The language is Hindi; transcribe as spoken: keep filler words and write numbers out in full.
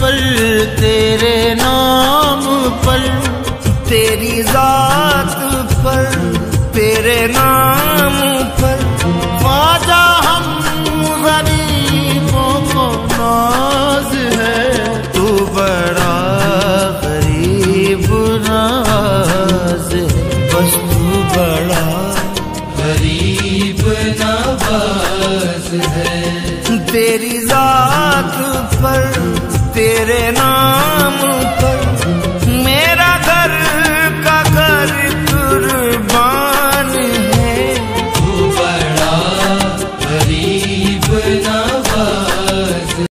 पर, तेरे नाम पर, तेरी जात पर, तेरे नाम पर ख्वाजा हम गरीबों को नाज है। तू बड़ा गरीब नवाज है, बस तू बड़ा गरीब नवाज है। तेरी जात पर, तेरे नाम